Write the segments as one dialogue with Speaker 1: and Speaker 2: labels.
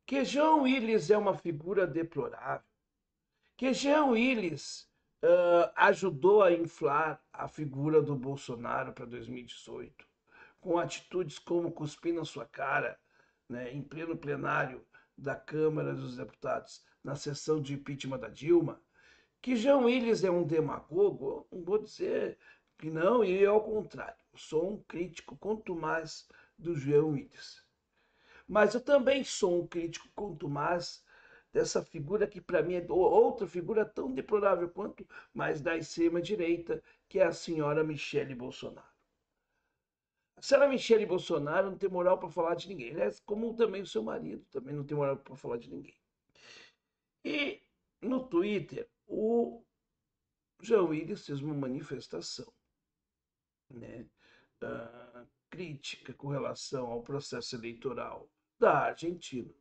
Speaker 1: que Jean Willis é uma figura deplorável, que Jean Willis ajudou a inflar a figura do Bolsonaro para 2018, com atitudes como cuspir na sua cara, né, em pleno plenário da Câmara dos Deputados, na sessão de impeachment da Dilma, que Jean Willis é um demagogo, não vou dizer que não, e ao contrário, eu sou um crítico quanto mais do Jean Willis. Mas eu também sou um crítico contumaz dessa figura que para mim é outra figura tão deplorável quanto, mas da extrema-direita, que é a senhora Michele Bolsonaro. A senhora Michele Bolsonaro não tem moral para falar de ninguém. Aliás, como também o seu marido também não tem moral para falar de ninguém. E no Twitter, o Jean Willis fez uma manifestação, né, crítica com relação ao processo eleitoral da Argentina.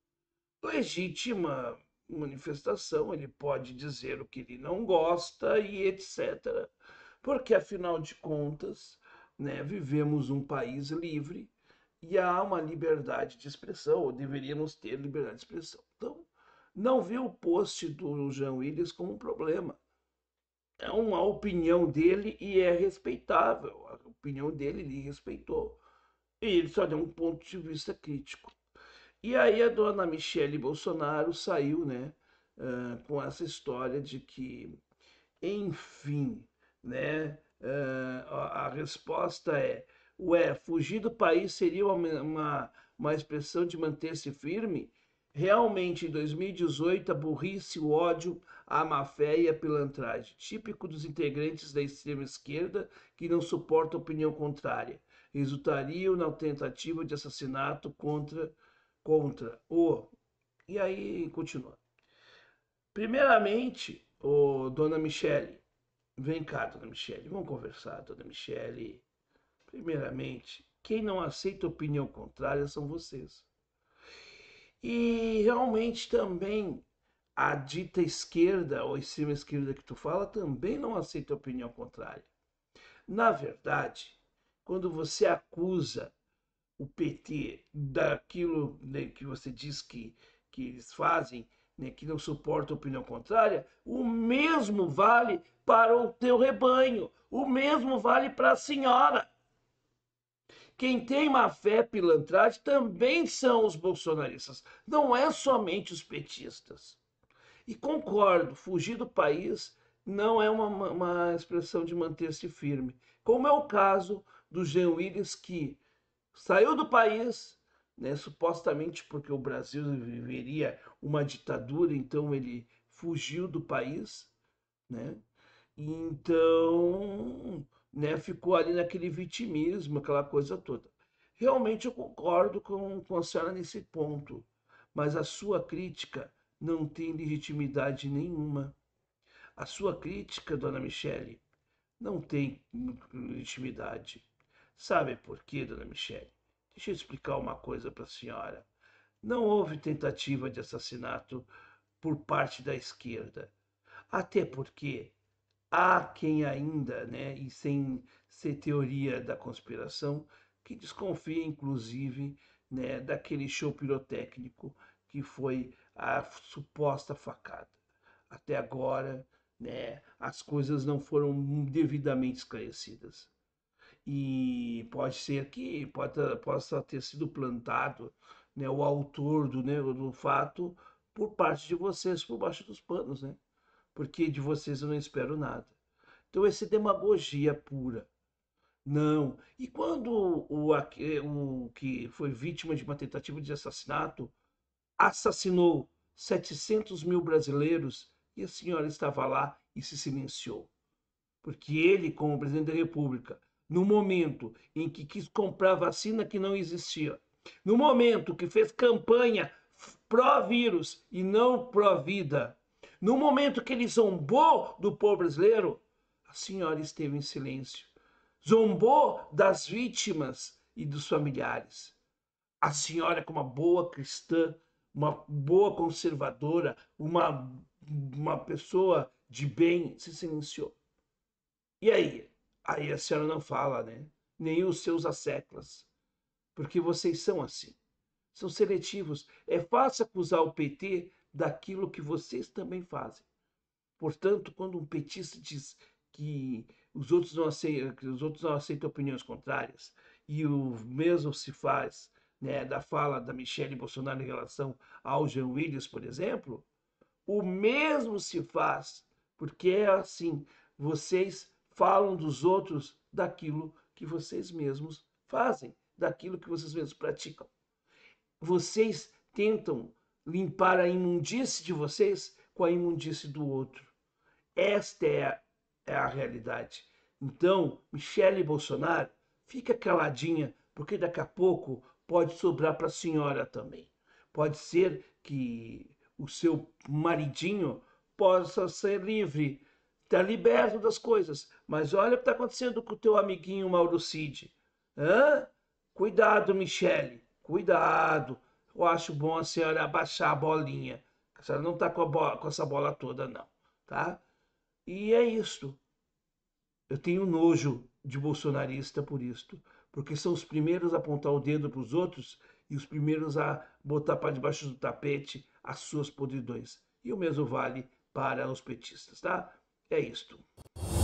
Speaker 1: Legítima manifestação, ele pode dizer o que ele não gosta e etc. Porque, afinal de contas, né, vivemos um país livre e há uma liberdade de expressão, ou deveríamos ter liberdade de expressão. Então, não vi o post do Jean Willis como um problema. É uma opinião dele e é respeitável. A opinião dele ele respeitou. E ele só deu um ponto de vista crítico. E aí a dona Michele Bolsonaro saiu, né, com essa história de que, enfim, né, a resposta é, ué, fugir do país seria uma expressão de manter-se firme? Realmente, em 2018, a burrice, o ódio, a má-fé e a pilantragem, típico dos integrantes da extrema-esquerda que não suportam opinião contrária, resultariam na tentativa de assassinato contra o. E aí continua. Primeiramente, dona Michele, vem cá, dona Michele, vamos conversar, dona Michele. Primeiramente, quem não aceita opinião contrária são vocês. E realmente também a dita esquerda ou extrema esquerda que tu fala também não aceita opinião contrária. Na verdade, quando você acusa o PT daquilo, né, que você diz que eles fazem, né, que não suporta a opinião contrária, o mesmo vale para o teu rebanho, o mesmo vale para a senhora. Quem tem má fé pilantragem também são os bolsonaristas, não é somente os petistas. E concordo, fugir do país não é uma expressão de manter-se firme, como é o caso do Jean Willis, que saiu do país, né, supostamente porque o Brasil viveria uma ditadura, então ele fugiu do país, né? Então, né, ficou ali naquele vitimismo, aquela coisa toda. Realmente eu concordo com a senhora nesse ponto, mas a sua crítica não tem legitimidade nenhuma. A sua crítica, dona Michele, não tem legitimidade. Sabe por quê, dona Michele? Deixa eu explicar uma coisa para a senhora. Não houve tentativa de assassinato por parte da esquerda. Até porque há quem ainda, né, e sem ser teoria da conspiração, que desconfia, inclusive, né, daquele show pirotécnico que foi a suposta facada. Até agora, né, as coisas não foram devidamente esclarecidas. E pode ser que possa ter sido plantado, né, o autor do fato por parte de vocês, por baixo dos panos, né? Porque de vocês eu não espero nada. Então, essa é demagogia pura. Não. E quando o que foi vítima de uma tentativa de assassinato assassinou 700 mil brasileiros e a senhora estava lá e se silenciou? Porque ele, como presidente da República, no momento em que quis comprar vacina que não existia, no momento que fez campanha pró-vírus e não pró-vida, no momento que ele zombou do povo brasileiro, a senhora esteve em silêncio. Zombou das vítimas e dos familiares. A senhora, como uma boa cristã, uma boa conservadora, uma pessoa de bem, se silenciou. E aí? Aí a senhora não fala, né? Nem os seus asseclas. Porque vocês são assim. são seletivos. É fácil acusar o PT daquilo que vocês também fazem. Portanto, quando um petista diz que os outros não aceitam opiniões contrárias, e o mesmo se faz, né, da fala da Michelle Bolsonaro em relação ao Jean Willis, por exemplo, o mesmo se faz, porque é assim, vocês falam dos outros daquilo que vocês mesmos fazem, daquilo que vocês mesmos praticam. Vocês tentam limpar a imundície de vocês com a imundície do outro. Esta é a realidade. Então, Michele Bolsonaro, fica caladinha, porque daqui a pouco pode sobrar para a senhora também. Pode ser que o seu maridinho possa ser livre, está liberto das coisas. Mas olha o que está acontecendo com o teu amiguinho Mauro Cid. Hã? Cuidado, Michele, cuidado. Eu acho bom a senhora abaixar a bolinha. A senhora não está com essa bola toda, não, tá? E é isto. Eu tenho nojo de bolsonarista por isto, porque são os primeiros a apontar o dedo para os outros e os primeiros a botar para debaixo do tapete as suas podridões. E o mesmo vale para os petistas, tá? É isto.